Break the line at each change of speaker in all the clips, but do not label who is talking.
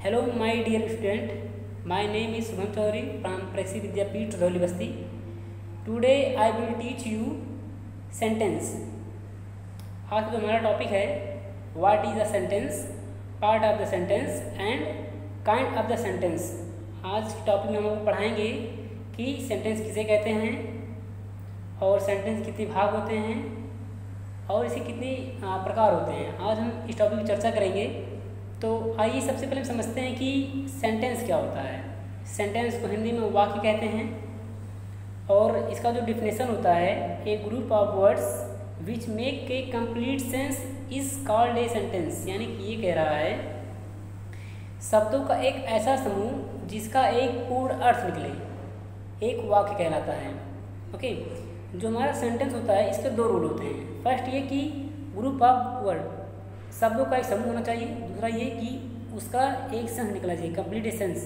Hello, my dear student. My name is Subham Chaudhary from Praxi Vidyapeeth, Dholi Basti. Today I will teach you sentence. आज का जो हमारा topic है what is a sentence, part of the sentence and kind of the sentence. आज के topic में हम लोग पढ़ाएंगे कि सेंटेंस किसे कहते हैं और सेंटेंस कितने भाग होते हैं और इसके कितने प्रकार होते हैं। आज हम इस टॉपिक की चर्चा करेंगे। तो आइए सबसे पहले हम समझते हैं कि सेंटेंस क्या होता है। सेंटेंस को हिंदी में वाक्य कहते हैं और इसका जो डिफिनेशन होता है, a group of words which make a complete sense is called a sentence. यानी कि ये कह रहा है शब्दों का एक ऐसा समूह जिसका एक पूर्ण अर्थ निकले, एक वाक्य कहलाता है। ओके, जो हमारा सेंटेंस होता है इसके दो रूल होते हैं। फर्स्ट ये कि ग्रुप ऑफ वर्ड, शब्दों का एक समूह होना चाहिए। दूसरा ये कि उसका एक सेंस निकलना चाहिए, कंप्लीट सेंस,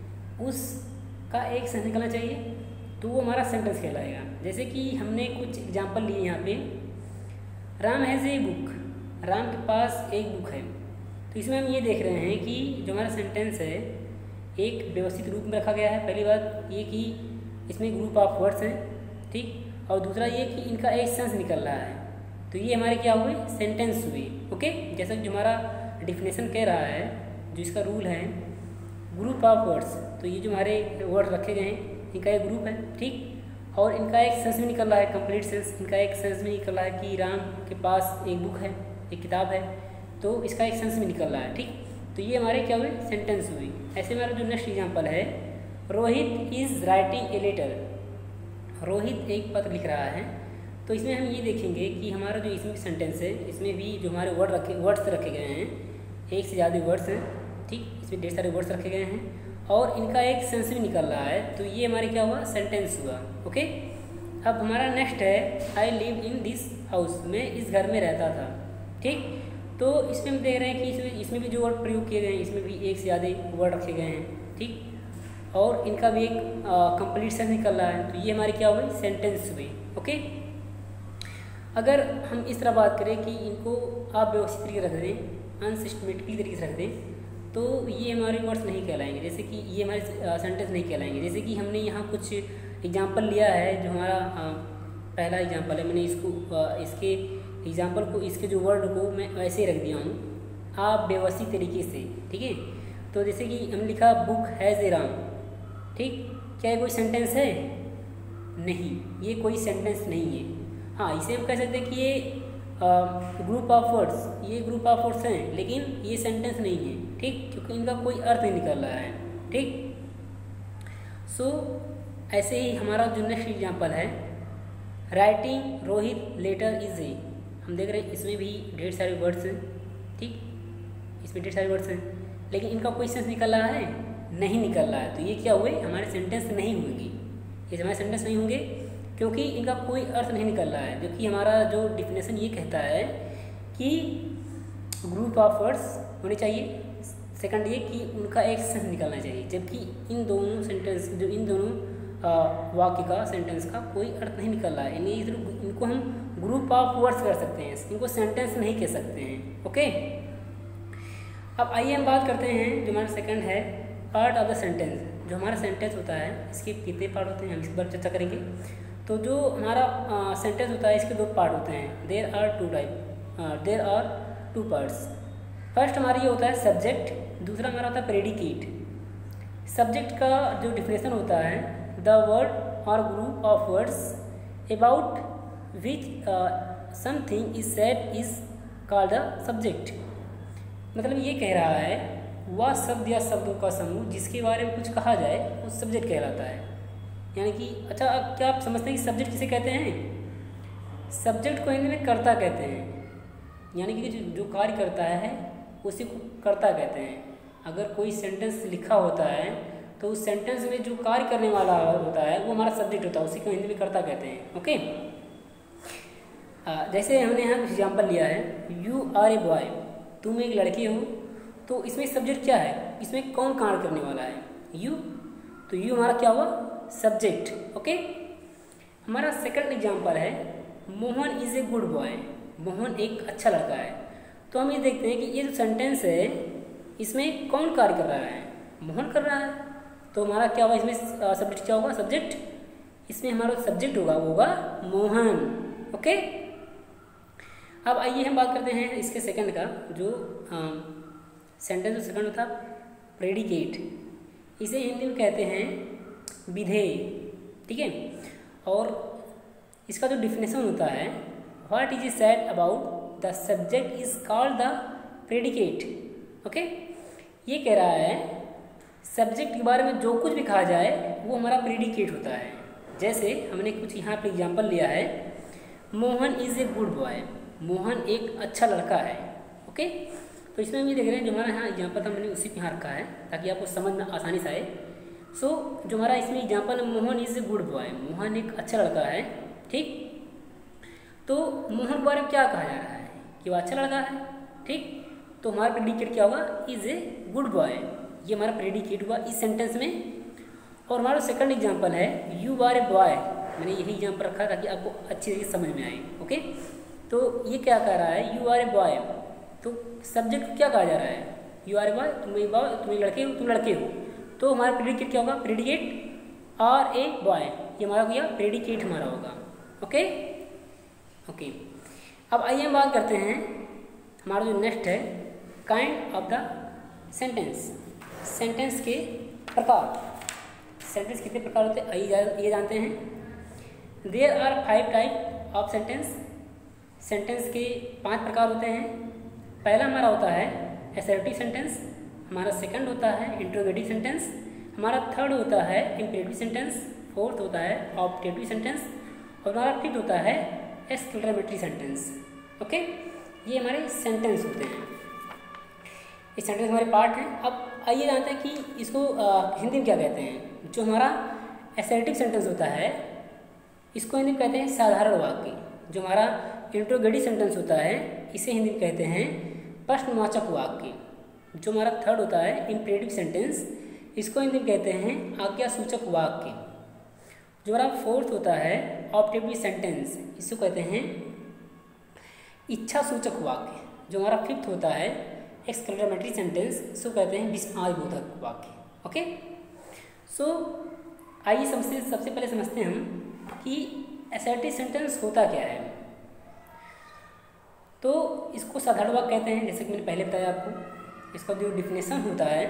उसका एक सेंस निकलना चाहिए, तो वो हमारा सेंटेंस कहलाएगा। जैसे कि हमने कुछ एग्जांपल लिए यहाँ पे, Ram has a book, Ram के पास एक बुक है। तो इसमें हम ये देख रहे हैं कि जो हमारा सेंटेंस है एक व्यवस्थित रूप में रखा गया है। पहली बात ये कि इसमें ग्रुप ऑफ वर्ड्स हैं, ठीक, और दूसरा ये कि इनका एक सेंस निकल रहा है। तो ये हमारे क्या हुए, सेंटेंस हुए। ओके, जैसा कि जो हमारा डिफिनेशन कह रहा है, जो इसका रूल है ग्रुप ऑफ वर्ड्स, तो ये जो हमारे वर्ड रखे गए हैं इनका एक ग्रुप है, ठीक, और इनका एक सेंस भी निकल रहा है, कंप्लीट सेंस। इनका एक सेंस भी निकल रहा है कि राम के पास एक बुक है, एक किताब है, तो इसका एक सेंस भी निकल रहा है, ठीक। तो ये हमारे क्या हुए, सेंटेंस हुई। ऐसे हमारा जो नेक्स्ट एग्जाम्पल है, Rohit is writing a letter, Rohit एक पत्र लिख रहा है। तो इसमें हम ये देखेंगे कि हमारा जो इसमें सेंटेंस है इसमें भी जो हमारे वर्ड्स रखे गए हैं, एक से ज़्यादा वर्ड्स हैं, ठीक, इसमें ढेर सारे वर्ड्स रखे गए हैं और इनका एक सेंस भी निकल रहा है। तो ये हमारे क्या हुआ, सेंटेंस हुआ। ओके, अब हमारा नेक्स्ट है I live in this house, मैं इस घर में रहता था, ठीक। तो इसमें हम देख रहे हैं कि इसमें भी जो वर्ड प्रयोग किए गए हैं इसमें भी एक से ज़्यादा वर्ड रखे गए हैं, ठीक, और इनका भी एक कंप्लीट सेंस निकल रहा है। तो ये हमारी क्या हुई, सेंटेंस हुई। ओके, अगर हम इस तरह बात करें कि इनको आप व्यवस्थित तरीके रख दें, अनसिस्टमेटिकली तरीके से रख दें, तो ये हमारे वर्ड्स नहीं कहलाएंगे। जैसे कि ये हमारे सेंटेंस नहीं कहलाएंगे। जैसे कि हमने यहाँ कुछ एग्जांपल लिया है, जो हमारा पहला एग्जांपल है, मैंने इसको इसके एग्जांपल को, इसके जो वर्ड को मैं वैसे ही रख दिया हूँ, आप व्यवस्थित तरीके से, ठीक है। तो जैसे कि हमने लिखा बुक हैज़ ए राम, ठीक, क्या ये कोई सेंटेंस है? नहीं, ये कोई सेंटेंस नहीं है। हाँ, इसे हम कह सकते हैं कि ये ग्रुप ऑफ वर्ड्स, ये ग्रुप ऑफ वर्ड्स हैं, लेकिन ये सेंटेंस नहीं है, ठीक, क्योंकि इनका कोई अर्थ नहीं निकल रहा है, ठीक। सो ऐसे ही हमारा जो नेक्स्ट एग्जांपल है, writing Rohit letter is a, हम देख रहे हैं इसमें भी ढेर सारे वर्ड्स हैं, ठीक, इसमें ढेर सारे वर्ड्स हैं, लेकिन इनका कोई सेंस निकल रहा है? नहीं निकल रहा है। तो ये क्या हुए, हमारे सेंटेंस नहीं होंगे, ये हमारे सेंटेंस नहीं होंगे क्योंकि इनका कोई अर्थ नहीं निकल रहा है। जबकि हमारा जो डिफिनेशन ये कहता है कि ग्रुप ऑफ वर्ड्स होने चाहिए, सेकंड ये कि उनका एक सेंस निकलना चाहिए। जबकि इन दोनों सेंटेंस, जो इन दोनों वाक्य का, सेंटेंस का कोई अर्थ नहीं निकल रहा है। इनको हम ग्रुप ऑफ वर्ड्स कर सकते हैं, इनको सेंटेंस नहीं कह सकते हैं। ओके, अब आइए हम बात करते हैं जो हमारा सेकंड है, पार्ट ऑफ द सेंटेंस। जो हमारा सेंटेंस होता है इसके कितने पार्ट होते हैं हम इसके बारे में चर्चा करेंगे। तो जो हमारा सेंटेंस होता है इसके दो पार्ट होते हैं, there are two parts. First हमारा ये होता है सब्जेक्ट, दूसरा हमारा होता है प्रेडिकेट। सब्जेक्ट का जो डिफिनेशन होता है, द वर्ड और group of words about which something is said is called the subject. मतलब ये कह रहा है वह शब्द या शब्दों का समूह जिसके बारे में कुछ कहा जाए वो सब्जेक्ट कहलाता है। यानी कि अच्छा, अब क्या आप समझते हैं कि सब्जेक्ट किसे कहते हैं? सब्जेक्ट को हिंदी में कर्ता कहते हैं, यानी कि जो कार्य करता है उसी को कर्ता कहते हैं। अगर कोई सेंटेंस लिखा होता है तो उस सेंटेंस में जो कार्य करने वाला होता है वो हमारा सब्जेक्ट होता है, उसी को हिंदी में कर्ता कहते हैं। ओके, जैसे हमने यहाँ एग्जाम्पल लिया है, यू आर ए बॉय, तुम एक लड़की हो। तो इसमें सब्जेक्ट क्या है, इसमें कौन कार्य करने वाला है? यू। तो यू हमारा क्या हुआ, सब्जेक्ट। ओके, हमारा सेकंड एग्जांपल है, Mohan is a good boy, Mohan एक अच्छा लड़का है। तो हम ये देखते हैं कि ये जो सेंटेंस है इसमें कौन कार्य कर रहा है? मोहन कर रहा है। तो हमारा क्या होगा इसमें, सब्जेक्ट क्या होगा? सब्जेक्ट। इसमें हमारा सब्जेक्ट होगा वो होगा मोहन। ओके, अब आइए हम बात करते हैं इसके सेकंड का, जो सेंटेंस जो सेकंड था प्रेडिकेट। इसे हिंदी में कहते हैं विधेय। ठीक है, और इसका जो डिफिनेशन होता है, what is said about the subject is called the predicate. Okay, ये कह रहा है सब्जेक्ट के बारे में जो कुछ भी कहा जाए वो हमारा प्रेडिकेट होता है। जैसे हमने कुछ यहाँ पे एग्जांपल लिया है, Mohan is a good boy, Mohan एक अच्छा लड़का है। ओके, तो इसमें हम ये देख रहे हैं जो हमारा यहाँ एग्जांपल था मैंने उसी पे यहाँ रखा है ताकि आपको समझ में आसानी से आए। सो जो हमारा इसमें एग्जांपल है, Mohan is a good boy, Mohan एक अच्छा लड़का है। ठीक, तो मोहन के बारे में क्या कहा जा रहा है कि वो अच्छा लड़का है। ठीक, तो हमारा प्रेडिकेट क्या होगा? Is a good boy. ये हमारा प्रेडिकेट हुआ इस सेंटेंस में। और हमारा सेकंड एग्जांपल है यू आर ए बॉय, मैंने यही एग्जांपल रखा ताकि आपको अच्छी तरीके से समझ में आए। ओके, तो ये क्या कह रहा है? यू आर ए बॉय, तो सब्जेक्ट को क्या कहा जा रहा है? यू आर ए बॉय, तुम लड़के हो, तुम लड़के हो। तो हमारा प्रेडिकेट क्या होगा? प्रेडिकेट आर ए बॉय, ये हमारा क्या प्रेडिकेट हमारा होगा। ओके ओके, अब आइए हम बात करते हैं हमारा जो नेक्स्ट है kind of the sentence. Sentence के प्रकार। सेंटेंस कितने प्रकार होते हैं आइए ये जानते हैं। There are 5 type of sentence. Sentence के 5 प्रकार होते हैं। पहला हमारा होता है असर्टिव सेंटेंस, हमारा सेकंड होता है इंट्रोगेटिव सेंटेंस, हमारा थर्ड होता है इंपेरेटिव सेंटेंस, फोर्थ होता है ऑब्जेक्टिव सेंटेंस, और हमारा फिफ्थ होता है एक्सक्लेमेटरी सेंटेंस। ओके, ये हमारे सेंटेंस होते हैं। इस सेंटेंस हमारे पार्ट हैं। अब आइए जानते हैं कि इसको हिंदी में क्या कहते हैं। जो हमारा असर्टिव सेंटेंस होता है इसको हिंदी में कहते हैं साधारण वाक्य। जो हमारा इंट्रोगेटिव सेंटेंस होता है इसे हिंदी में कहते हैं प्रश्नवाचक वाक्य। जो हमारा थर्ड होता है इंपेरेटिव सेंटेंस, इसको हिंदी में कहते हैं आज्ञासूचक वाक्य। जो हमारा फोर्थ होता है ऑब्जेक्टिव सेंटेंस, इसको कहते हैं इच्छा सूचक वाक्य। जो हमारा फिफ्थ होता है एक्सक्लेमेटरी सेंटेंस, इसको कहते हैं विस्मयबोधक वाक्य। ओके, सो आइए सबसे पहले समझते हैं हम कि असर्टिव सेंटेंस होता क्या है। तो इसको साधारण वाक्य कहते हैं, जैसे कि मैंने पहले बताया आपको। इसका जो डिफिनेशन होता है,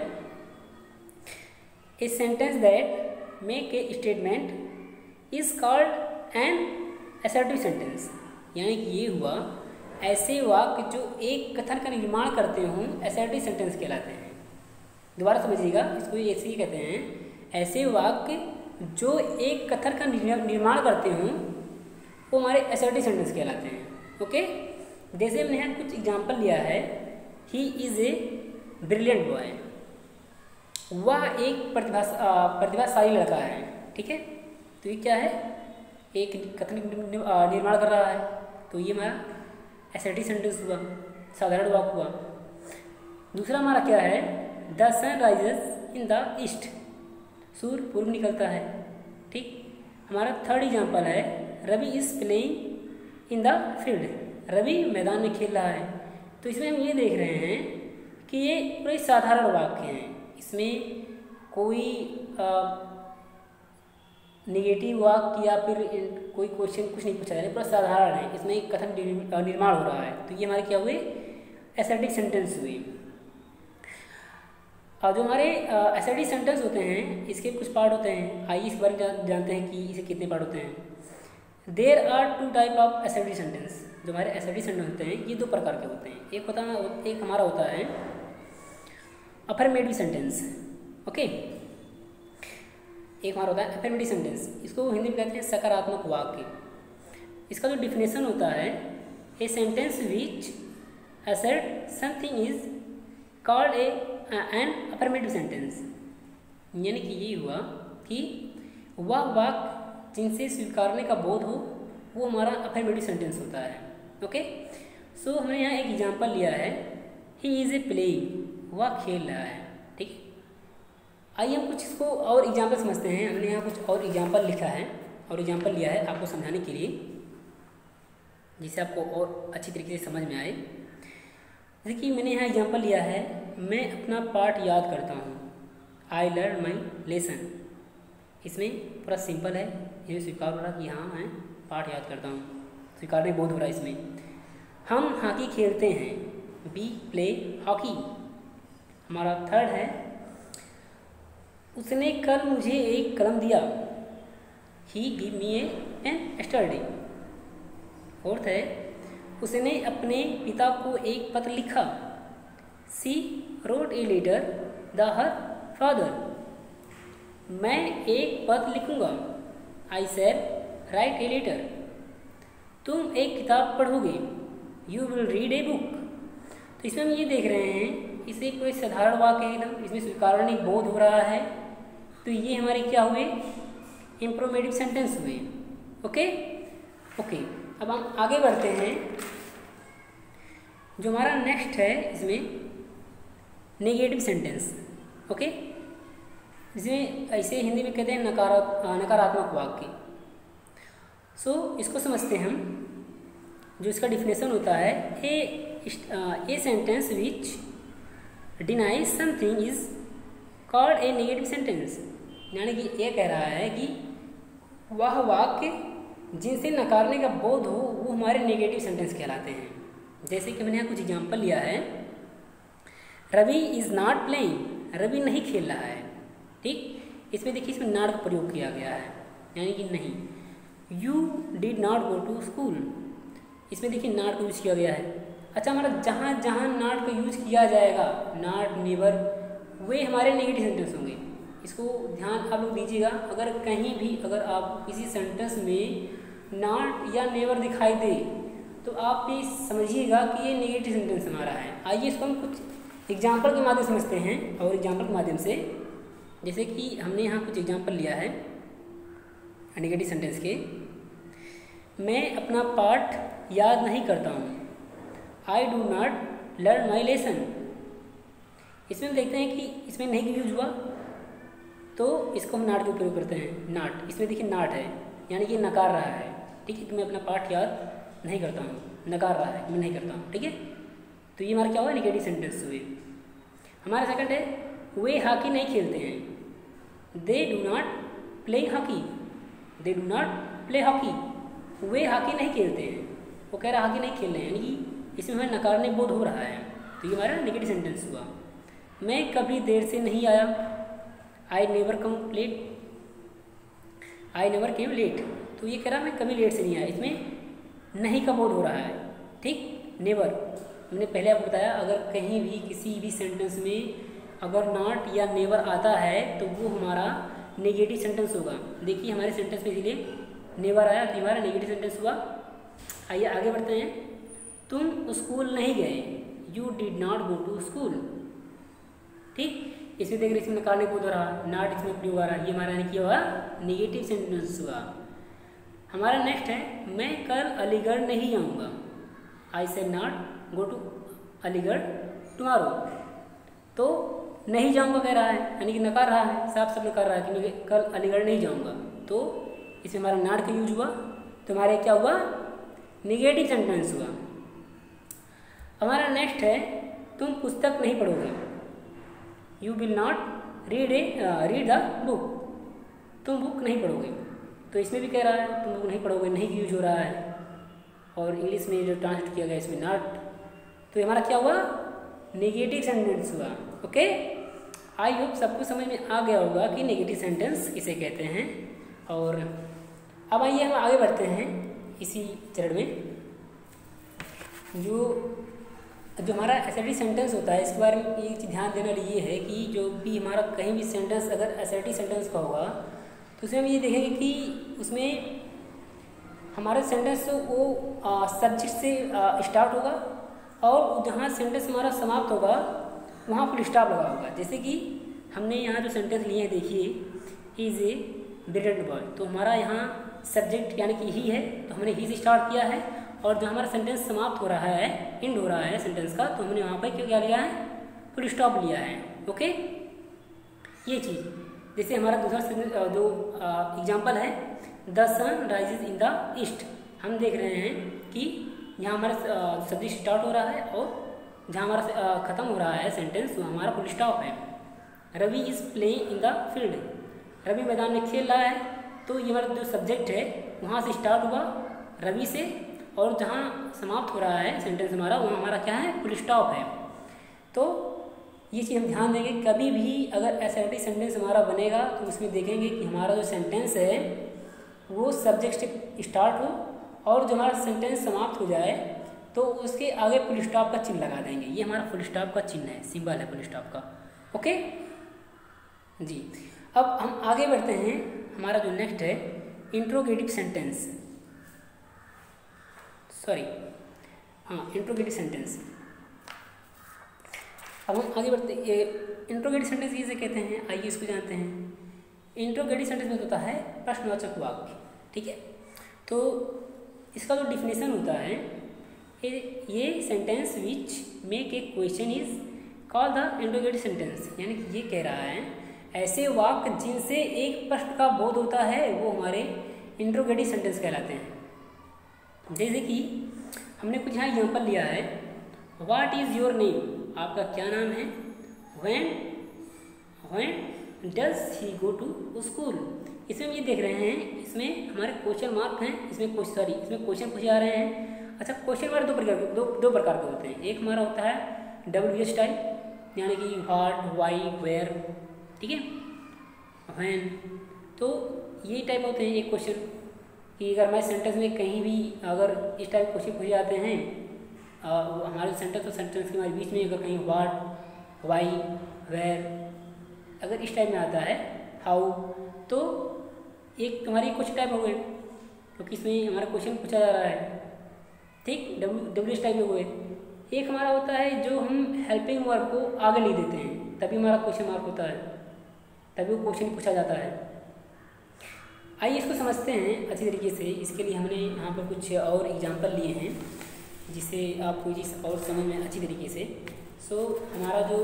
a sentence that make a statement is called an assertive sentence. यानी कि ये हुआ ऐसे वाक्य जो एक कथन का निर्माण करते हों असर्टिव सेंटेंस कहलाते हैं। दोबारा समझिएगा, इसको ऐसे ही कहते हैं, ऐसे वाक्य जो एक कथन का निर्माण करते हों वो हमारे असर्टिव सेंटेंस कहलाते हैं। ओके, जैसे हमने यहाँ कुछ एग्जाम्पल लिया है, he is a brilliant boy, वह एक प्रतिभाशाली लड़का है। ठीक है, तो ये क्या है? एक कथन निर्माण कर रहा है, तो ये हमारा असर्टिव सेंटेंस हुआ, साधारण वाक्य हुआ। दूसरा हमारा क्या है? The sun rises in the east, सूर्य पूर्व निकलता है। ठीक, हमारा थर्ड एग्जाम्पल है Ravi is playing in the field, Ravi मैदान में खेल रहा है। तो इसमें हम ये देख रहे हैं कि ये पूरे साधारण वाक्य हैं, इसमें कोई नेगेटिव वाक्य या फिर कोई क्वेश्चन कुछ नहीं पूछा जा रहा है, पूरा साधारण है। इसमें एक कथन निर्माण हो रहा है, तो ये हमारे क्या हुए? असर्टिव सेंटेंस हुए। और जो हमारे असर्टिव सेंटेंस होते हैं इसके कुछ पार्ट होते हैं। आइए इस बारे में जानते हैं कि इसे कितने पार्ट होते हैं। There are 2 type of assertive sentence. जो हमारे असर्टिव सेंटेंस होते हैं ये 2 प्रकार के होते हैं। एक हमारा होता है अफर्मेटिव सेंटेंस। ओके, एक हमारा होता है अफर्मेटिव सेंटेंस, इसको हिंदी में कहते हैं सकारात्मक वाक्य। इसका जो डिफिनेशन होता है, a sentence which assert something is called an affirmative sentence. यानी कि ये हुआ कि वह वाक्य जिनसे स्वीकारने का बोध हो वो हमारा अफर्मेटिव सेंटेंस होता है। ओके, सो हमने यहाँ एक एग्जांपल लिया है, ही इज़ ए प्लेइंग, वह खेल रहा है। ठीक है, आइए हम कुछ इसको और एग्जांपल समझते हैं। हमने यहाँ कुछ और एग्जांपल लिखा है और एग्जांपल लिया है आपको समझाने के लिए, जिससे आपको और अच्छी तरीके से समझ में आए। जैसे कि मैंने यहाँ एग्जांपल लिया है, मैं अपना पाठ याद करता हूँ। I learn my lesson. इसमें पूरा सिंपल है, ये स्वीकार हो रहा कि हाँ मैं पाठ याद करता हूँ, स्वीकार नहीं बोध हो रहा है इसमें। हम हॉकी खेलते हैं। We play hockey. हमारा थर्ड है, उसने कल मुझे एक कलम दिया। He give me an yesterday. Fourth है, उसने अपने पिता को एक पत्र लिखा। She wrote a letter the her father. मैं एक पत्र लिखूंगा। I shall write a letter. तुम एक किताब पढ़ोगे। You will read a book. तो इसमें हम ये देख रहे हैं, इसे कोई साधारण वाक्य है एकदम, इसमें स्वीकारणी बोध हो रहा है, तो ये हमारे क्या हुए, इंप्रोमेटिव सेंटेंस हुए। ओके ओके, अब हम आगे बढ़ते हैं। जो हमारा नेक्स्ट है इसमें नेगेटिव सेंटेंस। ओके, इसमें ऐसे हिंदी में कहते हैं नकारात्मक वाक्य। सो इसको समझते हैं हम। जो इसका डिफिनेशन होता है, a sentence which denies something is called a negative sentence. यानी कि ये कह रहा है कि वह वाक्य जिनसे नकारने का बोध हो वो हमारे नेगेटिव सेंटेंस कहलाते हैं। जैसे कि मैंने यहाँ कुछ एग्जांपल लिया है। Ravi is not playing. Ravi नहीं खेल रहा है। ठीक, इसमें देखिए इसमें नॉट का प्रयोग किया गया है, यानी कि नहीं। You did not go to school. इसमें देखिए नॉट का यूज़ किया गया है। अच्छा, हमारा जहाँ जहाँ नॉट का यूज़ किया जाएगा, नॉट, नेवर, वे हमारे नेगेटिव सेंटेंस होंगे। इसको ध्यान आप लोग दीजिएगा। अगर कहीं भी अगर आप किसी सेंटेंस में नॉट या नेवर दिखाई दे तो आप ये समझिएगा कि ये नेगेटिव सेंटेंस हमारा है। आइए इसको हम कुछ एग्जाम्पल के माध्यम से समझते हैं। और एग्जाम्पल के माध्यम से, जैसे कि हमने यहाँ कुछ एग्जाम्पल लिया है नेगेटिव सेंटेंस के। मैं अपना पाठ याद नहीं करता हूँ। I do not learn my lesson. इसमें हम देखते हैं कि इसमें नहीं की यूज हुआ, तो इसको हम नॉट का उपयोग करते हैं। नॉट, इसमें देखिए नॉट है, यानी कि नकार रहा है। ठीक है, कि मैं अपना पाठ याद नहीं करता हूँ, नकार रहा है कि मैं नहीं करता हूँ। ठीक है, तो ये हमारा क्या हुआ, नेगेटिव सेंटेंस हुए। हमारा सेकंड है, वे हॉकी नहीं खेलते हैं। They do not play hockey. They do not play hockey. वे हॉकी नहीं खेलते हैं, वो कह रहा है हॉकी नहीं खेल रहे हैं, यानी कि इसमें हमें नकारने बोध हो रहा है, तो ये हमारा नेगेटिव सेंटेंस हुआ। मैं कभी देर से नहीं आया। I never come late. I never came late, तो ये कह रहा है मैं कभी लेट से नहीं आया, इसमें नहीं का बोध हो रहा है। ठीक, नेवर, मैंने पहले आपको बताया, अगर कहीं भी किसी भी सेंटेंस में अगर नॉट या नेवर आता है तो वो हमारा नेगेटिव सेंटेंस होगा। देखिए हमारे सेंटेंस में इसलिए नेवर आया, तो हमारा नेगेटिव सेंटेंस हुआ। आइए आगे बढ़ते हैं। तुम स्कूल नहीं गए। You did not go to school. ठीक, इसमें देख रहे इसमें नकारने बोध हो रहा, नॉट इसमें प्रयोग आ रहा है, ये हमारा यानी कि हुआ नेगेटिव सेंटेंस हुआ। हमारा नेक्स्ट है, मैं कल अलीगढ़ नहीं जाऊँगा। I said not go to Aligarh tomorrow. तो नहीं जाऊँगा कह रहा है, यानी कि नकार रहा है, साफ साफ नकार रहा है कि मैं कल अलीगढ़ नहीं जाऊँगा, तो इसमें हमारा नॉट का यूज हुआ, तो हमारे क्या हुआ, नेगेटिव सेंटेंस हुआ। हमारा नेक्स्ट है, तुम पुस्तक नहीं पढ़ोगे। You will not read the book. तुम बुक नहीं पढ़ोगे, तो इसमें भी कह रहा है तुम बुक नहीं पढ़ोगे, नहीं की यूज हो रहा है। और इंग्लिश में जो ट्रांसलेट किया गया इसमें नॉट, तो हमारा क्या हुआ, नेगेटिव सेंटेंस हुआ। ओके, आई होप सबको समझ में आ गया होगा कि नेगेटिव सेंटेंस किसे कहते हैं। और अब आइए हम आगे बढ़ते हैं इसी चरण में। जो हमारा असर्टिव सेंटेंस होता है, इसके बारे में एक चीज़ ध्यान देने वाली ये है कि जो भी हमारा कहीं भी सेंटेंस अगर असर्टिव सेंटेंस का होगा तो उसमें हम ये देखेंगे कि उसमें हमारा सेंटेंस वो सब्जेक्ट से स्टार्ट होगा और जहाँ सेंटेंस हमारा समाप्त होगा वहाँ फुल स्टॉप लगा होगा। जैसे कि हमने यहाँ जो सेंटेंस लिए हैं, देखिए, he is a brilliant boy, तो हमारा यहाँ सब्जेक्ट यानी कि ही है, तो हमने ही से स्टार्ट किया है, और जो हमारा सेंटेंस समाप्त हो रहा है, एंड हो रहा है सेंटेंस का, तो हमने वहाँ पर क्या लिया है, फुल स्टॉप लिया है। ओके, ये चीज़, जैसे हमारा दूसरा जो एग्जाम्पल है, the sun rises in the east. हम देख रहे हैं कि यहाँ हमारा सब्जेक्ट स्टार्ट हो रहा है और जहाँ हमारा ख़त्म हो रहा है सेंटेंस, वो हमारा फुल स्टॉप है। Ravi is playing in the field, Ravi मैदान में खेल रहा है, तो ये हमारा जो सब्जेक्ट है वहाँ से स्टार्ट हुआ रवि से, और जहाँ समाप्त हो रहा है सेंटेंस हमारा, वहाँ हमारा क्या है, फुल स्टॉप है। तो ये चीज़ हम ध्यान देंगे, कभी भी अगर एसर्टिव सेंटेंस हमारा बनेगा तो उसमें देखेंगे कि हमारा जो सेंटेंस है वो सब्जेक्ट से स्टार्ट हो, और जो हमारा सेंटेंस समाप्त हो जाए तो उसके आगे फुल स्टॉप का चिन्ह लगा देंगे। ये हमारा फुल स्टॉप का चिन्ह है, सिंबल है फुल स्टॉप का। ओके जी, अब हम आगे बढ़ते हैं। हमारा जो नेक्स्ट है इंट्रोगेटिव सेंटेंस, इंट्रोगेटिव सेंटेंस। अब हम आगे बढ़ते हैं, इंट्रोगेटिव सेंटेंस किसे कहते हैं, आइए इसको जानते हैं। इंट्रोगेटिव सेंटेंस में होता है प्रश्नवाचक वाक्य, ठीक है। तो इसका जो डिफिनेशन होता है, ये sentence which make a question is called the interrogative sentence, यानी कि ये कह रहा है ऐसे वाक्य जिनसे एक प्रश्न का बोध होता है वो हमारे इंट्रोगेटिव सेंटेंस कहलाते हैं। जैसे कि हमने कुछ यहाँ एग्जाम्पल लिया है, व्हाट इज़ योर नेम, आपका क्या नाम है। When does he go to school, इसमें हम ये देख रहे हैं, इसमें हमारे क्वेश्चन मार्क हैं, इसमें क्वेश्चन पूछे जा रहे हैं। अच्छा, क्वेश्चन मार्क दो प्रकार के होते हैं। एक हमारा होता है WH टाइप, यानी कि व्हाट, वाई, वेयर, ठीक है, व्हेन। तो ये टाइप होते हैं एक क्वेश्चन कि अगर हमारे सेंटेंस में कहीं भी अगर इस टाइप क्वेश्चन पूछे जाते हैं, हमारे सेंटेंस के हमारे बीच में अगर कहीं व्हाट, वाई, वेयर अगर इस टाइप में आता है, हाउ, तो एक हमारी क्वेश्चन टाइप हो गए, क्योंकि इसमें हमारा क्वेश्चन पूछा जा रहा है, ठीक, WH टाइप में हुए। एक हमारा होता है जो हम हेल्पिंग वर्ब को आगे नहीं देते हैं, तभी हमारा क्वेश्चन मार्क होता है, तभी वो क्वेश्चन पूछा जाता है। आइए इसको समझते हैं अच्छी तरीके से। इसके लिए हमने यहाँ पर कुछ और एग्जांपल लिए हैं जिससे आपको चीज़ और समझ में अच्छी तरीके से। हमारा जो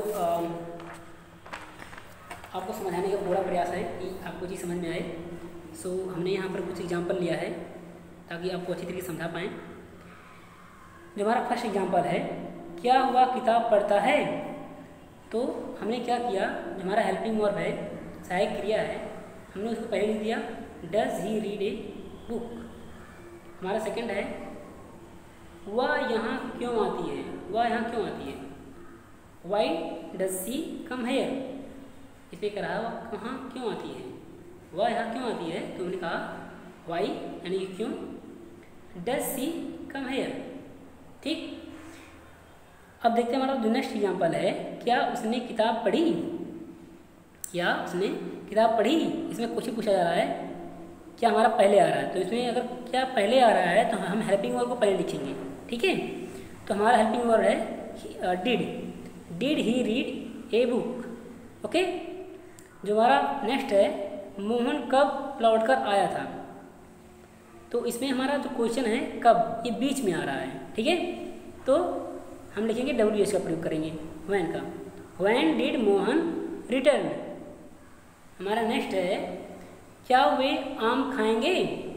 आपको समझाने का पूरा प्रयास है कि आपको चीज़ समझ में आए। हमने यहाँ पर कुछ एग्जांपल लिया है ताकि आपको अच्छी तरीके से समझा पाएँ। जो हमारा फर्स्ट एग्जांपल है, क्या हुआ किताब पढ़ता है, तो हमने क्या किया, जो हमारा हेल्पिंग वर्ब है, सहायक क्रिया है, हमने उसको पहले लिख दिया does he read a book. हमारा सेकंड है वह यहाँ क्यों आती है, वह यहाँ क्यों आती है, why does she come here, इसमें कह रहा है वह कहाँ क्यों आती है, वह यहाँ क्यों आती है, तो हमने कहा वाई यानी कि क्यों, डज सी कम हेयर, ठीक। अब देखते हैं हमारा जो नेक्स्ट एग्जाम्पल है, क्या उसने किताब पढ़ी, क्या उसने किताब पढ़ी, इसमें क्वेश्चन पूछा जा रहा है क्या हमारा पहले आ रहा है, तो इसमें अगर क्या पहले आ रहा है तो हम हेल्पिंग वर्ब को पहले लिखेंगे, ठीक है। तो हमारा हेल्पिंग वर्ब है did he read a book, okay. जो हमारा नेक्स्ट है मोहन कब लौट कर आया था, तो इसमें हमारा जो क्वेश्चन है कब, ये बीच में आ रहा है, ठीक है। तो हम लिखेंगे WH का प्रयोग करेंगे, व्हेन का, व्हेन डिड मोहन रिटर्न। हमारा नेक्स्ट है क्या वे आम खाएंगे,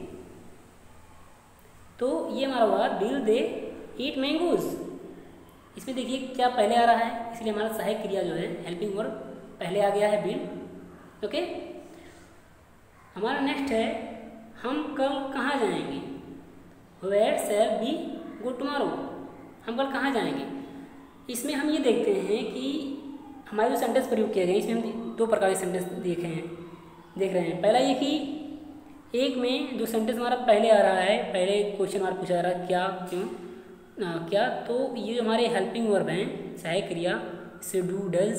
तो ये हमारा हुआ विल दे ईट मैंगोज। इसमें देखिए क्या पहले आ रहा है, इसलिए हमारा सहायक क्रिया जो है हेल्पिंग वर्ब पहले आ गया है विल, ओके। हमारा नेक्स्ट है हम कल कहाँ जाएंगे, where shall we go tomorrow, हम कल कहाँ जाएंगे। इसमें हम ये देखते हैं कि हमारे जो सेंटेंस प्रयोग किए गए इसमें हम दो प्रकार के सेंटेंस देख रहे हैं। पहला ये कि एक में जो सेंटेंस हमारा पहले आ रहा है, पहले क्वेश्चन हमारा पूछा जा रहा है क्या क्यों क्या, तो ये हमारे हेल्पिंग वर्ब हैं, सहायक क्रिया से do does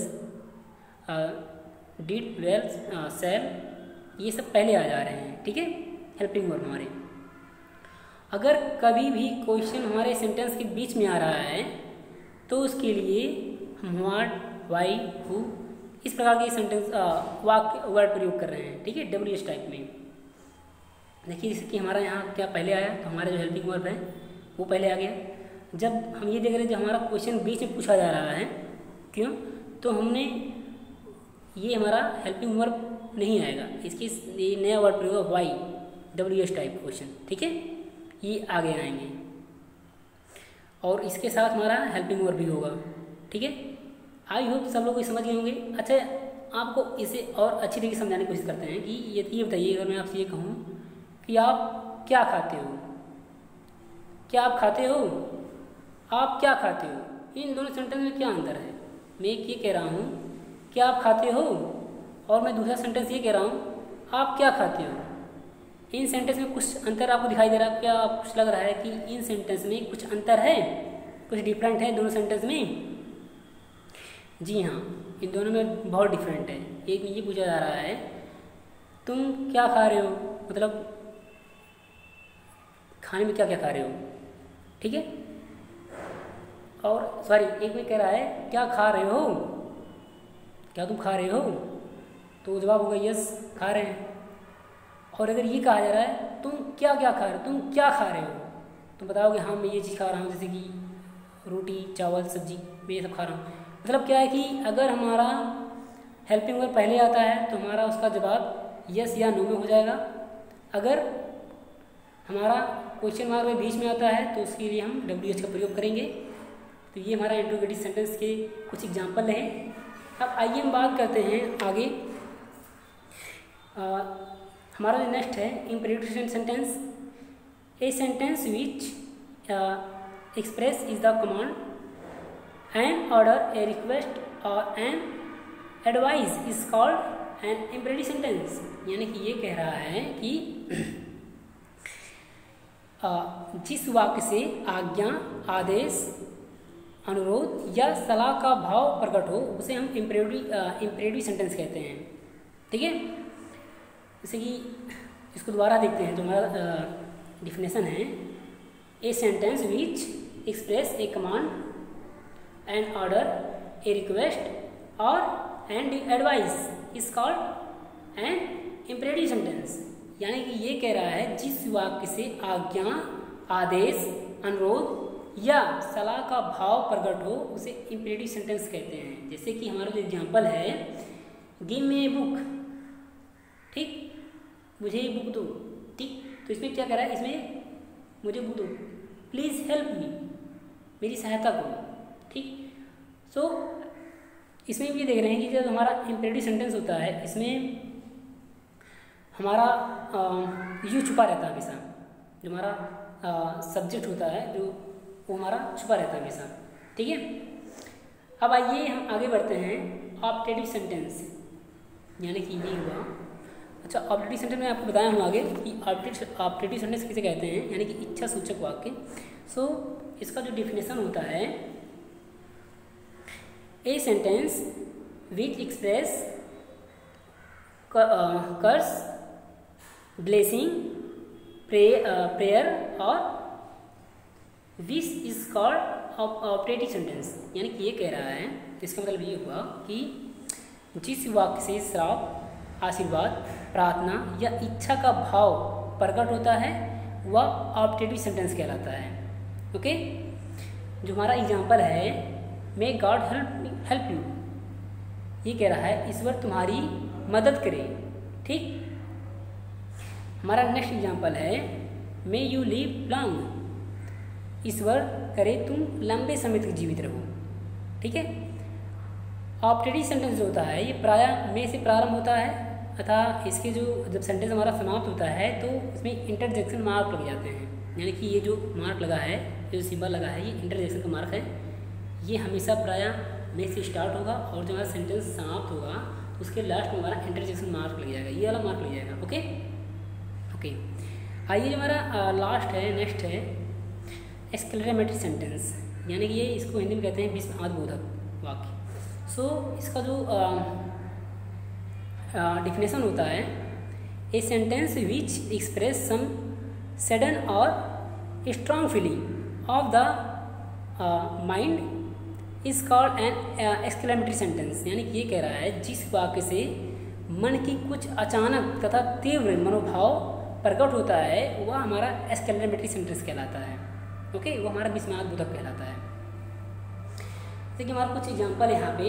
did will shall, ये सब पहले आ जा रहे हैं, ठीक है, हेल्पिंग वर्ब हमारे। अगर कभी भी क्वेश्चन हमारे सेंटेंस के बीच में आ रहा है तो उसके लिए हम व्हाट, वाई, हु इस प्रकार के सेंटेंस वाक्य वर्ड प्रयोग कर रहे हैं, ठीक है, WH टाइप में। देखिए जैसे कि हमारा यहाँ क्या पहले आया, तो हमारा जो हेल्पिंग वर्ब है वो पहले आ गया। जब हम ये देख रहे हैं जब हमारा क्वेश्चन बीच में पूछा जा रहा है क्यों, तो हमने ये हमारा हेल्पिंग वर्ब नहीं आएगा, इसकी ये नया वर्ड प्रयोग वाई, WH टाइप क्वेश्चन, ठीक है, ये आगे आएंगे और इसके साथ हमारा हेल्पिंग वर्ब भी होगा। ठीक है, आई होप सब लोग समझ गए होंगे। अच्छा, आपको इसे और अच्छी तरीके से समझाने की कोशिश करते हैं कि ये बताइए, अगर मैं आपसे ये कहूँ कि आप क्या खाते हो, क्या आप खाते हो, आप क्या खाते हो, इन दोनों सेंटेंस में क्या अंतर है? मैं एक ये कह रहा हूँ कि आप खाते हो, और मैं दूसरा सेंटेंस ये कह रहा हूँ आप क्या खाते हो। इन सेंटेंस में कुछ अंतर आपको दिखाई दे रहा है? क्या आपको कुछ लग रहा है कि इन सेंटेंस में कुछ अंतर है, कुछ डिफरेंट है दोनों सेंटेंस में? जी हाँ, इन दोनों में बहुत डिफरेंट है। एक में ये पूछा जा रहा है तुम क्या खा रहे हो, मतलब खाने में क्या क्या खा रहे हो, ठीक है। और सॉरी, एक में कह रहा है क्या खा रहे हो, क्या तुम खा रहे हो, तो जवाब होगा यस, खा रहे हैं। और अगर ये कहा जा रहा है तुम क्या क्या खा रहे हो, तुम क्या खा रहे हो, तुम बताओगे हाँ मैं ये चीज़ खा रहा हूँ, जैसे कि रोटी चावल सब्जी, मैं ये सब खा रहा हूँ। मतलब क्या है कि अगर हमारा हेल्पिंग वर्ब पहले आता है तो हमारा उसका जवाब यस या नो में हो जाएगा। अगर हमारा क्वेश्चन मार्क में बीच में आता है तो उसके लिए हम WH का प्रयोग करेंगे। तो ये हमारा इंट्रोगेटिव सेंटेंस के कुछ एग्जाम्पल हैं। अब आइए हम बात करते हैं आगे। हमारा जो नेक्स्ट है imperative sentence, a sentence which express is the command, an order, a request और an advice is called an imperative sentence. यानी कि ये कह रहा है कि जिस वाक्य से आज्ञा, आदेश, अनुरोध या सलाह का भाव प्रकट हो उसे हम इम्पेरेटिव सेंटेंस कहते हैं, ठीक है। जैसे कि इसको दोबारा देखते हैं, जो हमारा डिफिनेशन है, a sentence which express a command, an order, a request और an advice is called an imperative sentence. यानी कि ये कह रहा है जिस वाक्य से आज्ञा, आदेश, अनुरोध या सलाह का भाव प्रकट हो उसे इम्पेरेटिव सेंटेंस कहते हैं। जैसे कि हमारा जो एग्जाम्पल है, गिव मी ए बुक, ठीक, मुझे एक बुक दो, ठीक। तो इसमें क्या कह रहा है, इसमें मुझे बुक दो, प्लीज़ हेल्प मी, मेरी सहायता करो, ठीक। सो इसमें भी देख रहे हैं कि जब हमारा इम्पेरेटिव सेंटेंस होता है इसमें हमारा यू छुपा रहता है हमेशा, जो हमारा सब्जेक्ट होता है जो वो हमारा छुपा रहता है हमेशा, ठीक है। अब आइए हम आगे बढ़ते हैं ऑप्टेटिव सेंटेंस, यानी कि ये हुआ। अच्छा, ऑप्टेटिव सेंटेंस में आपको बताया हूँ आगे कि ऑप्टेटिव सेंटेंस किसे कहते हैं, यानी कि इच्छा सूचक वाक्य। सो इसका जो डिफिनेशन होता है, a sentence which express curse, blessing, prayer और wish is called optative sentence. यानी कि ये कह रहा है, इसका मतलब ये हुआ कि जिस वाक्य से श्राप, आशीर्वाद, प्रार्थना या इच्छा का भाव प्रकट होता है वह ऑप्टेटिव सेंटेंस कहलाता है, ओके। जो हमारा एग्जाम्पल है, मे गॉड हेल्प यू, ये कह रहा है ईश्वर तुम्हारी मदद करे, ठीक। हमारा नेक्स्ट एग्जाम्पल है, मे यू लिव लॉन्ग, ईश्वर करे तुम लंबे समय तक जीवित रहो, ठीक है। ऑप्टेटिव सेंटेंस जो होता है ये प्रायः में से प्रारंभ होता है, अतः इसके जो जब सेंटेंस हमारा समाप्त होता है तो इसमें इंटरजेक्शन मार्क लग जाते हैं। यानी कि ये जो मार्क लगा है, जो सिंबल लगा है, ये इंटरजेक्शन का मार्क है। ये हमेशा प्रायः में से स्टार्ट होगा और जब हमारा सेंटेंस समाप्त होगा तो उसके लास्ट में हमारा इंटरजेक्शन मार्क लग जाएगा, ये वाला मार्क लग जाएगा, ओके ओके। आइए जो हमारा लास्ट है, नेक्स्ट है एक्सक्लेमेटरी सेंटेंस, यानी कि ये इसको हिंदी में कहते हैं विस्मयादिबोधक वाक्य। सो इसका जो डिफिनेशन होता है, a sentence which express some sudden और strong feeling of the mind is called an exclamatory sentence. यानी कि ये कह रहा है जिस वाक्य से मन की कुछ अचानक तथा तीव्र मनोभाव प्रकट होता है वह हमारा एक्सक्लेमेटरी सेंटेंस कहलाता है, ओके। वो हमारा विस्मयादिबोधक कहलाता है। जैसे कि हमारा कुछ एग्जाम्पल यहाँ पे,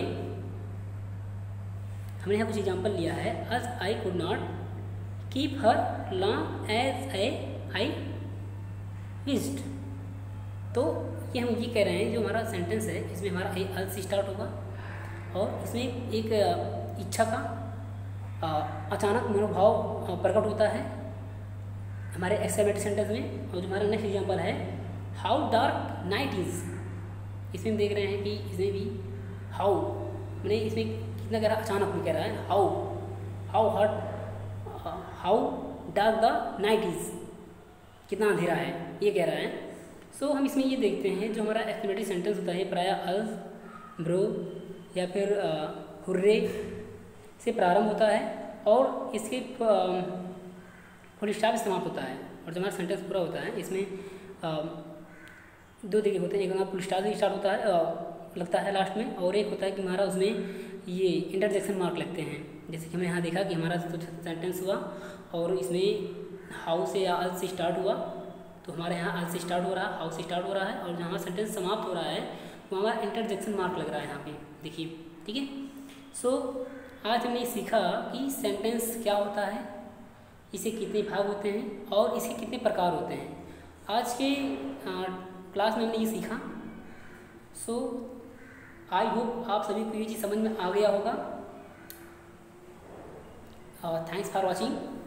हमने यहाँ कुछ एग्जाम्पल लिया है, as I could not keep her long as I wished. तो कि हम ये कह रहे हैं जो हमारा सेंटेंस है इसमें हमारा अल से स्टार्ट होगा और इसमें एक इच्छा का अचानक मनोभाव प्रकट होता है हमारे एक्सक्लेमेटरी सेंटेंस में। और जो हमारा नेक्स्ट एग्जांपल है हाउ डार्क नाइट इज़, इसमें हम देख रहे हैं कि इसमें भी हाउ मैंने इसमें कितना कह रहा है, अचानक में कह रहा है how how dark the night is, कितना अंधेरा है ये कह रहा है। सो हम इसमें ये देखते हैं जो हमारा एक्सक्लेमेटरी सेंटेंस होता है प्रायः अल, ब्रो या फिर हुर्रे से प्रारंभ होता है और इसके फुल स्टॉप समाप्त होता है। और जब हमारा सेंटेंस पूरा होता है इसमें दो तरीके होते हैं, एक हमारा फुल स्टॉप से स्टार्ट होता है लगता है लास्ट में, और एक होता है कि हमारा उसमें ये इंटरजेक्शन मार्क लगते हैं। जैसे कि हमने यहाँ देखा कि हमारा सेंटेंस हुआ और इसमें हाउ से या अल से स्टार्ट हुआ, तो हमारे यहाँ अल से स्टार्ट हो रहा है, हाउ से स्टार्ट हो रहा है, और जहाँ हमारा सेंटेंस समाप्त हो रहा है वो हमारा इंटरजेक्शन मार्क लग रहा है यहाँ पे, देखिए, ठीक है। सो आज हमने सीखा कि सेंटेंस क्या होता है, इसे कितने भाग होते हैं और इसके कितने प्रकार होते हैं। आज के क्लास में हमने ये सीखा। सो आई होप आप सभी को ये चीज़ समझ में आ गया होगा। Thanks for watching.